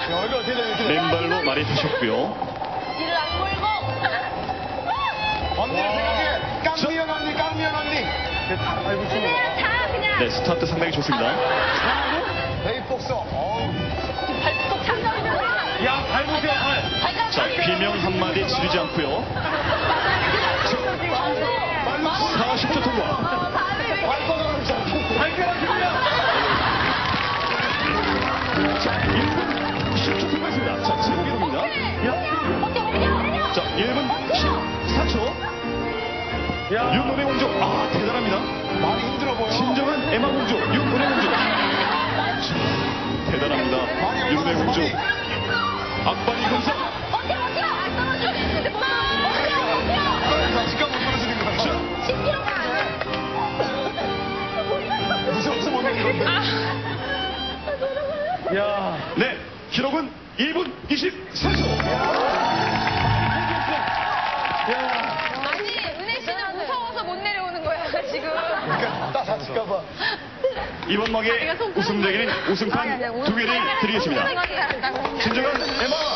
여기 어떻게 되면 이렇게 맨발로 말이 타셨고요. 이를 안 몰고. 언니를 생각해. 깡미연 언니, 깡미연 언니. 다 밟을 수 있는 거. 그냥 다 그냥. 네, 스타트 상당히 좋습니다. 베이복서. 어우. 발톱 장난이잖아. 야, 밟으세요, 발. 자, 비명 한마디 지르지 않고요. 40초 통과. 발바닥으로 잡고. 발바닥으로. 자, 1분 10초 통과했습니다. 자, 지금입니다. 자, 1분 14초. 윤은혜 공주. 아, 대단합니다. 많이 힘들어 보여. 진정한 에마 공주, 윤은혜 공주. 자, 대단합니다. 윤은혜 공주. 악바리 금성. 아직까지 못 떨어지는 거야. 무서워서 못 내리는데. 야. 네, 기록은 1분 24초. 아니, 은혜 씨는 무서워서 못 내려오는 거야, 지금. 그러니까 나 다칠까봐. 이번 막의 우승자에게는 우승판 2개를 드리겠습니다. 진정한 에마